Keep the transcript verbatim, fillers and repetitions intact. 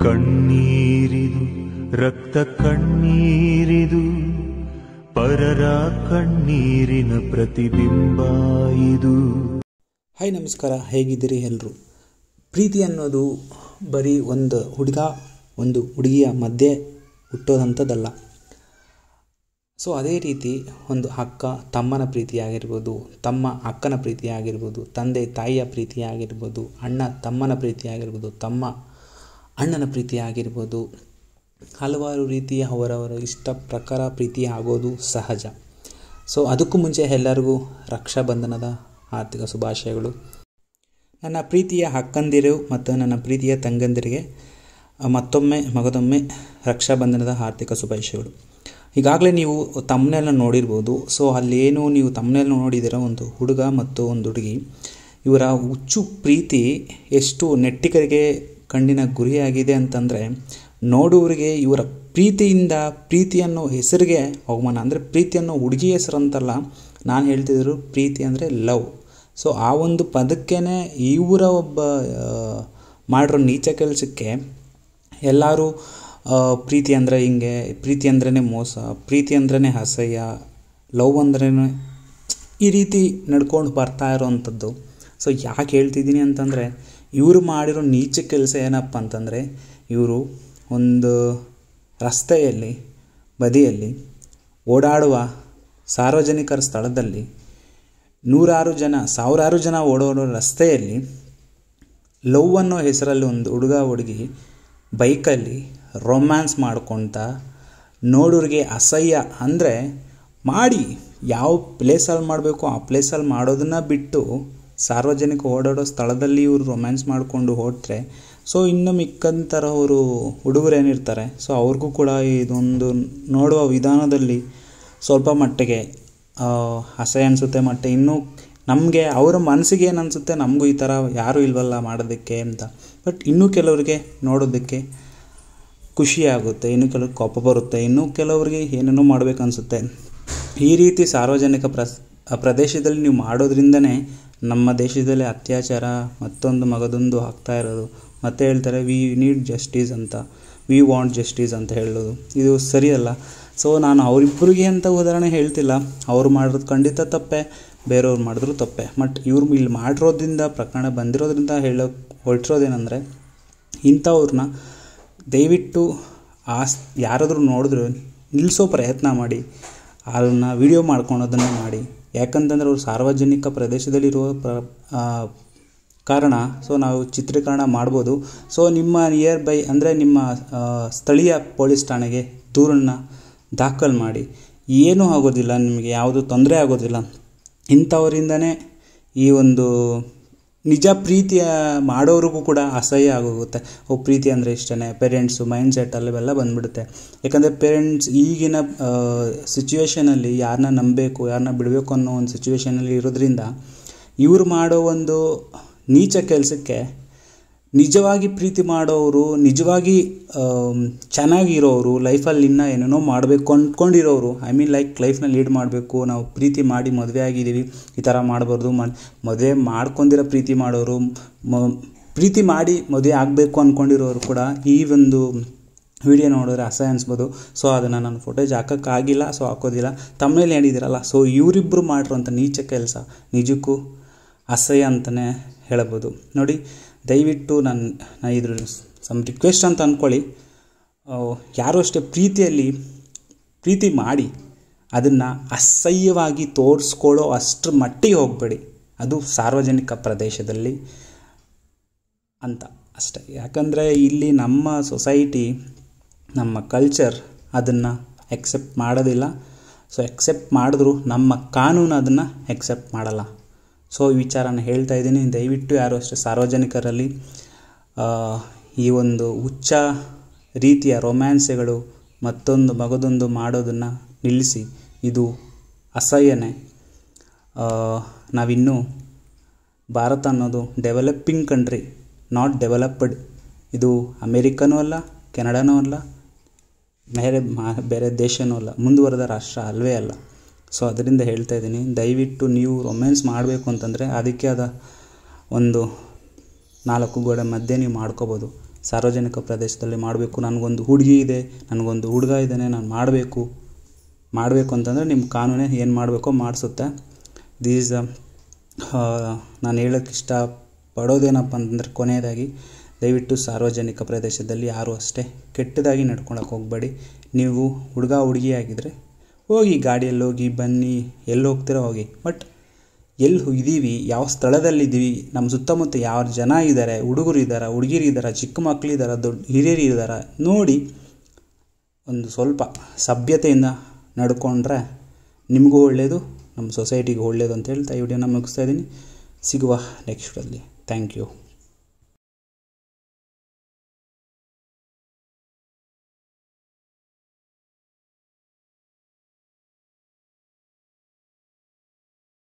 ಕಣ್ಣೀರಿದು ರಕ್ತ ಕಣ್ಣೀರಿದು ಪರರ ಕಣ್ಣೀರಿನ ಪ್ರತಿಬಿಂಬ ಇದು. ಹಾಯ್ ನಮಸ್ಕಾರ, ಹೇಗಿದ್ದೀರಿ ಎಲ್ಲರೂ? ಪ್ರೀತಿ ಅನ್ನೋದು ಬರೀ ಒಂದು ಹುಡುಗ ಒಂದು ಹುಡುಗಿಯ ಮಧ್ಯೆ ಹುಟ್ಟೋದಂಥದ್ದಲ್ಲ. ಸೊ ಅದೇ ರೀತಿ ಒಂದು ಅಕ್ಕ ತಮ್ಮನ ಪ್ರೀತಿಯಾಗಿರ್ಬೋದು, ತಮ್ಮ ಅಕ್ಕನ ಪ್ರೀತಿಯಾಗಿರ್ಬೋದು, ತಂದೆ ತಾಯಿಯ ಪ್ರೀತಿಯಾಗಿರ್ಬೋದು, ಅಣ್ಣ ತಮ್ಮನ ಪ್ರೀತಿಯಾಗಿರ್ಬೋದು, ತಮ್ಮ ಅಣ್ಣನ ಪ್ರೀತಿಯಾಗಿರ್ಬೋದು, ಹಲವಾರು ರೀತಿಯ ಅವರವರ ಇಷ್ಟ ಪ್ರಕಾರ ಪ್ರೀತಿ ಆಗೋದು ಸಹಜ. ಸೊ ಅದಕ್ಕೂ ಮುಂಚೆ ಎಲ್ಲರಿಗೂ ರಕ್ಷಾಬಂಧನದ ಆರ್ಥಿಕ ಶುಭಾಶಯಗಳು. ನನ್ನ ಪ್ರೀತಿಯ ಅಕ್ಕಂದಿರು ಮತ್ತು ನನ್ನ ಪ್ರೀತಿಯ ತಂಗಂದಿರಿಗೆ ಮತ್ತೊಮ್ಮೆ ಮಗದೊಮ್ಮೆ ರಕ್ಷಾಬಂಧನದ ಆರ್ಥಿಕ ಶುಭಾಶಯಗಳು. ಈಗಾಗಲೇ ನೀವು ತಮ್ಮನೆಲ್ಲ ನೋಡಿರ್ಬೋದು. ಸೊ ಅಲ್ಲೇನು ನೀವು ತಮ್ಮನೆಲ್ಲ ನೋಡಿದಿರ, ಒಂದು ಹುಡುಗ ಮತ್ತು ಒಂದು ಹುಡುಗಿ, ಇವರ ಹುಚ್ಚು ಪ್ರೀತಿ ಎಷ್ಟು ನೆಟ್ಟಿಗರಿಗೆ ಕಣ್ಣಿನ ಗುರಿಯಾಗಿದೆ ಅಂತಂದರೆ, ನೋಡುವರಿಗೆ ಇವರ ಪ್ರೀತಿಯಿಂದ ಪ್ರೀತಿಯನ್ನು ಹೆಸರಿಗೆ ಅವಮಾನ. ಅಂದರೆ ಪ್ರೀತಿಯನ್ನು ಹುಡುಗಿ ಹೆಸರು ಅಂತಲ್ಲ, ನಾನು ಹೇಳ್ತಿದ್ರು ಪ್ರೀತಿ ಅಂದರೆ ಲವ್. ಸೊ ಆ ಒಂದು ಪದಕ್ಕೇ ಇವರ ಒಬ್ಬ ಮಾಡಿರೋ ನೀಚ ಕೆಲಸಕ್ಕೆ ಎಲ್ಲರೂ ಪ್ರೀತಿ ಅಂದರೆ ಹಿಂಗೆ, ಪ್ರೀತಿ ಅಂದ್ರೇ ಮೋಸ, ಪ್ರೀತಿ ಅಂದ್ರೇ ಅಸಹ್ಯ, ಲವ್ ಅಂದ್ರೇ ಈ ರೀತಿ ನಡ್ಕೊಂಡು ಬರ್ತಾ ಇರೋವಂಥದ್ದು. ಸೊ ಯಾಕೆ ಹೇಳ್ತಿದ್ದೀನಿ ಅಂತಂದರೆ, ಇವರು ಮಾಡಿರೋ ನೀಚ ಕೆಲಸ ಏನಪ್ಪ ಅಂತಂದರೆ, ಇವರು ಒಂದು ರಸ್ತೆಯಲ್ಲಿ ಬದಿಯಲ್ಲಿ ಓಡಾಡುವ ಸಾರ್ವಜನಿಕರ ಸ್ಥಳದಲ್ಲಿ ನೂರಾರು ಜನ ಸಾವಿರಾರು ಜನ ಓಡಾಡೋ ರಸ್ತೆಯಲ್ಲಿ ಲವ್ ಅನ್ನೋ ಹೆಸರಲ್ಲಿ ಒಂದು ಹುಡುಗ ಹುಡುಗಿ ಬೈಕಲ್ಲಿ ರೊಮ್ಯಾನ್ಸ್ ಮಾಡ್ಕೊತ ನೋಡೋರಿಗೆ ಅಸಹ್ಯ ಅಂದರೆ ಮಾಡಿ, ಯಾವ ಪ್ಲೇಸಲ್ಲಿ ಮಾಡಬೇಕು ಆ ಪ್ಲೇಸಲ್ಲಿ ಮಾಡೋದನ್ನು ಬಿಟ್ಟು ಸಾರ್ವಜನಿಕ ಓಡಾಡೋ ಸ್ಥಳದಲ್ಲಿ ಇವರು ರೊಮ್ಯಾನ್ಸ್ ಮಾಡಿಕೊಂಡು ಹೊರಟ್ರೆ, ಸೊ ಇನ್ನು ಮಿಕ್ಕಂತರ ಅವರು ಹುಡುಗರು ಏನಿರ್ತಾರೆ, ಸೊ ಅವ್ರಿಗೂ ಕೂಡ ಇದೊಂದು ನೋಡುವ ವಿಧಾನದಲ್ಲಿ ಸ್ವಲ್ಪ ಮಟ್ಟಿಗೆ ಅಸಹ್ಯ ಅನಿಸುತ್ತೆ. ಮತ್ತು ಇನ್ನೂ ನಮಗೆ ಅವರ ಮನಸ್ಸಿಗೆ ಏನು ಅನಿಸುತ್ತೆ, ನಮಗೂ ಈ ಥರ ಯಾರೂ ಇಲ್ವಲ್ಲ ಮಾಡೋದಕ್ಕೆ ಅಂತ. ಬಟ್ ಇನ್ನೂ ಕೆಲವರಿಗೆ ನೋಡೋದಕ್ಕೆ ಖುಷಿಯಾಗುತ್ತೆ, ಇನ್ನೂ ಕೆಲವ್ರಿಗೆ ಕೋಪ ಬರುತ್ತೆ, ಇನ್ನೂ ಕೆಲವರಿಗೆ ಏನೇನೋ ಮಾಡಬೇಕನ್ಸುತ್ತೆ. ಈ ರೀತಿ ಸಾರ್ವಜನಿಕ ಪ್ರ ಪ್ರದೇಶದಲ್ಲಿ ನೀವು ಮಾಡೋದ್ರಿಂದನೇ ನಮ್ಮ ದೇಶದಲ್ಲಿ ಅತ್ಯಾಚಾರ ಮತ್ತೊಂದು ಮಗದೊಂದು ಆಗ್ತಾ ಇರೋದು. ಮತ್ತೆ ಹೇಳ್ತಾರೆ ವಿ ನೀಡ್ ಜಸ್ಟಿಸ್ ಅಂತ, ವಿ ವಾಂಟ್ ಜಸ್ಟಿಸ್ ಅಂತ ಹೇಳೋದು, ಇದು ಸರಿಯಲ್ಲ. ಸೊ ನಾನು ಅವರಿಬ್ಬರಿಗೆ ಅಂತ ಉದಾಹರಣೆ ಹೇಳ್ತಿಲ್ಲ, ಅವ್ರು ಮಾಡಿರೋದು ಖಂಡಿತ ತಪ್ಪೆ, ಬೇರೆಯವ್ರು ಮಾಡಿದ್ರು ತಪ್ಪೆ. ಬಟ್ ಇವ್ರು ಇಲ್ಲಿ ಮಾಡಿರೋದ್ರಿಂದ, ಪ್ರಕರಣ ಬಂದಿರೋದ್ರಿಂದ ಹೇಳೋ ಹೊರಟಿರೋದೇನೆಂದರೆ, ಇಂಥವ್ರನ್ನ ದಯವಿಟ್ಟು ಆ ಯಾರಾದರೂ ನೋಡಿದ್ರು ನಿಲ್ಲಿಸೋ ಪ್ರಯತ್ನ ಮಾಡಿ, ಅದನ್ನು ವಿಡಿಯೋ ಮಾಡ್ಕೊಳೋದನ್ನು ಮಾಡಿ. ಯಾಕಂತಂದರೆ ಅವ್ರು ಸಾರ್ವಜನಿಕ ಪ್ರದೇಶದಲ್ಲಿರುವ ಪ್ರ ಕಾರಣ ಸೊ ನಾವು ಚಿತ್ರೀಕರಣ ಮಾಡ್ಬೋದು. ಸೊ ನಿಮ್ಮ ನಿಯರ್ ಬೈ ಅಂದರೆ ನಿಮ್ಮ ಸ್ಥಳೀಯ ಪೊಲೀಸ್ ಠಾಣೆಗೆ ದೂರನ್ನು ದಾಖಲು ಮಾಡಿ, ಏನೂ ಆಗೋದಿಲ್ಲ, ನಿಮಗೆ ಯಾವುದು ತೊಂದರೆ ಆಗೋದಿಲ್ಲ. ಇಂಥವರಿಂದನೇ ಈ ಒಂದು ನಿಜ ಪ್ರೀತಿಯ ಮಾಡೋರಿಗೂ ಕೂಡ ಅಸಹ್ಯ ಆಗೋಗುತ್ತೆ. ಓ ಪ್ರೀತಿ ಅಂದರೆ ಇಷ್ಟೇ, ಪೇರೆಂಟ್ಸು ಮೈಂಡ್ ಸೆಟ್ ಅಲ್ಲೆಲ್ಲ ಬಂದುಬಿಡುತ್ತೆ. ಯಾಕಂದರೆ ಪೇರೆಂಟ್ಸ್ ಈಗಿನ ಸಿಚುವೇಷನಲ್ಲಿ ಯಾರನ್ನ ನಂಬಬೇಕು ಯಾರನ್ನ ಬಿಡಬೇಕು ಅನ್ನೋ ಒಂದು ಸಿಚುವೇಷನಲ್ಲಿ ಇರೋದ್ರಿಂದ ಇವರು ಮಾಡೋ ಒಂದು ನೀಚ ಕೆಲಸಕ್ಕೆ ನಿಜವಾಗಿ ಪ್ರೀತಿ ಮಾಡೋರು, ನಿಜವಾಗಿ ಚೆನ್ನಾಗಿರೋರು, ಲೈಫಲ್ಲಿ ಇನ್ನೂ ಏನೇನೋ ಮಾಡಬೇಕು ಅಂದ್ಕೊಂಡಿರೋರು, ಐ ಮೀನ್ ಲೈಕ್ ಲೈಫ್ನ ಲೀಡ್ ಮಾಡಬೇಕು, ನಾವು ಪ್ರೀತಿ ಮಾಡಿ ಮದುವೆ ಆಗಿದ್ದೀವಿ, ಈ ಥರ ಮಾಡಬಾರ್ದು, ಮ ಮದುವೆ ಮಾಡ್ಕೊಂಡಿರೋ ಪ್ರೀತಿ ಮಾಡೋರು, ಮ ಪ್ರೀತಿ ಮಾಡಿ ಮದುವೆ ಆಗಬೇಕು ಅಂದ್ಕೊಂಡಿರೋರು ಕೂಡ ಈ ಒಂದು ವಿಡಿಯೋ ನೋಡಿದ್ರೆ ಅಸಹ್ಯ ಅನಿಸ್ಬೋದು. ಸೊ ಅದನ್ನು ನಾನು ಫೋಟೇಜ್ ಹಾಕೋಕ್ಕಾಗಿಲ್ಲ, ಸೊ ಹಾಕೋದಿಲ್ಲ. ತಮ್ಮನೇಲಿ ಹೇಳಿದ್ದೀರಲ್ಲ, ಸೊ ಇವರಿಬ್ಬರು ಮಾಡಿರೋಂಥ ನೀಚ ಕೆಲಸ ನಿಜಕ್ಕೂ ಅಸಹ್ಯ ಅಂತಲೇ ಹೇಳ್ಬೋದು. ನೋಡಿ, ದಯವಿಟ್ಟು ನಾನು ನಾ ಇದ್ರ ಸಮ್ ರಿಕ್ವೆಸ್ಟ್ ಅಂತ ಅಂದ್ಕೊಳ್ಳಿ, ಯಾರು ಅಷ್ಟೇ ಪ್ರೀತಿಯಲ್ಲಿ ಪ್ರೀತಿ ಮಾಡಿ ಅದನ್ನು ಅಸಹ್ಯವಾಗಿ ತೋರಿಸ್ಕೊಳ್ಳೋ ಅಷ್ಟರ ಮಟ್ಟಿಗೆ ಹೋಗಬೇಡಿ, ಅದು ಸಾರ್ವಜನಿಕ ಪ್ರದೇಶದಲ್ಲಿ ಅಂತ ಅಷ್ಟೇ. ಯಾಕಂದರೆ ಇಲ್ಲಿ ನಮ್ಮ ಸೊಸೈಟಿ, ನಮ್ಮ ಕಲ್ಚರ್ ಅದನ್ನು ಎಕ್ಸೆಪ್ಟ್ ಮಾಡೋದಿಲ್ಲ. ಸೊ ಎಕ್ಸೆಪ್ಟ್ ಮಾಡಿದ್ರು ನಮ್ಮ ಕಾನೂನು ಅದನ್ನು ಎಕ್ಸೆಪ್ಟ್ ಮಾಡಲ್ಲ. ಸೊ ಈ ವಿಚಾರನ ಹೇಳ್ತಾ ಇದ್ದೀನಿ. ದಯವಿಟ್ಟು ಯಾರು ಅಷ್ಟೇ ಸಾರ್ವಜನಿಕರಲ್ಲಿ ಈ ಒಂದು ಹುಚ್ಚ ರೀತಿಯ ರೊಮ್ಯಾನ್ಸ್ಗಳು ಮತ್ತೊಂದು ಮಗದೊಂದು ಮಾಡೋದನ್ನು ನಿಲ್ಲಿಸಿ, ಇದು ಅಸಹ್ಯನೇ. ನಾವಿನ್ನೂ ಭಾರತ ಅನ್ನೋದು ಡೆವಲಪಿಂಗ್ ಕಂಟ್ರಿ, ನಾಟ್ ಡೆವಲಪ್ಡ್. ಇದು ಅಮೇರಿಕನೂ ಅಲ್ಲ, ಕೆನಡಾನೂ ಅಲ್ಲ, ಬೇರೆ ಬೇರೆ ದೇಶನೂ ಅಲ್ಲ, ಮುಂದುವರೆದ ರಾಷ್ಟ್ರ ಅಲ್ಲವೇ ಅಲ್ಲ. ಸೊ ಅದರಿಂದ ಹೇಳ್ತಾ ಇದ್ದೀನಿ, ದಯವಿಟ್ಟು ನೀವು ರೊಮ್ಯಾನ್ಸ್ ಮಾಡಬೇಕು ಅಂತಂದರೆ ಅದಕ್ಕೆ ಆದ ಒಂದು ನಾಲ್ಕು ಗೋಡೆ ಮಧ್ಯೆ ನೀವು ಮಾಡ್ಕೋಬೋದು. ಸಾರ್ವಜನಿಕ ಪ್ರದೇಶದಲ್ಲಿ ಮಾಡಬೇಕು. ನನಗೊಂದು ಹುಡುಗಿ ಇದೆ, ನನಗೊಂದು ಹುಡುಗ ಇದ್ದಾನೆ, ನಾನು ಮಾಡಬೇಕು ಮಾಡಬೇಕು ಅಂತಂದರೆ ನಿಮ್ಮ ಕಾನೂನೇ ಏನು ಮಾಡಬೇಕೋ ಮಾಡಿಸುತ್ತೆ. ದೀಸ್ ನಾನು ಹೇಳೋಕ್ಕೆ ಇಷ್ಟಪಡೋದೇನಪ್ಪ ಅಂತಂದರೆ ಕೊನೆಯದಾಗಿ ದಯವಿಟ್ಟು ಸಾರ್ವಜನಿಕ ಪ್ರದೇಶದಲ್ಲಿ ಯಾರೂ ಅಷ್ಟೇ ಕೆಟ್ಟದಾಗಿ ನಡ್ಕೊಳಕ್ಕೆ ಹೋಗಬೇಡಿ. ನೀವು ಹುಡುಗ ಹುಡುಗಿ ಆಗಿದ್ದರೆ ಹೋಗಿ, ಗಾಡಿಯಲ್ಲಿ ಹೋಗಿ ಬನ್ನಿ, ಎಲ್ಲಿ ಹೋಗ್ತೀರೋ ಹೋಗಿ. ಬಟ್ ಎಲ್ಲಿ ಇದ್ದೀವಿ, ಯಾವ ಸ್ಥಳದಲ್ಲಿದ್ದೀವಿ, ನಮ್ಮ ಸುತ್ತಮುತ್ತ ಯಾವ ಜನ ಇದ್ದಾರೆ, ಹುಡುಗರು ಇದ್ದಾರೆ, ಹುಡುಗಿರು ಇದ್ದಾರೆ, ಚಿಕ್ಕ ಮಕ್ಕಳಿದ್ದಾರೆ, ದೊಡ್ಡ ಹಿರಿಯರು ಇದ್ದಾರೆ ನೋಡಿ ಒಂದು ಸ್ವಲ್ಪ ಸಭ್ಯತೆಯಿಂದ ನಡ್ಕೊಂಡ್ರೆ ನಿಮಗೂ ಒಳ್ಳೆಯದು, ನಮ್ಮ ಸೊಸೈಟಿಗೂ ಒಳ್ಳೆಯದು ಅಂತ ಹೇಳ್ತಾ ಈ ವಿಡಿಯೋನ ಮುಗಿಸ್ತಾ ಇದ್ದೀನಿ. ಸಿಗುವ ನೆಕ್ಸ್ಟಲ್ಲಿ. Thank you.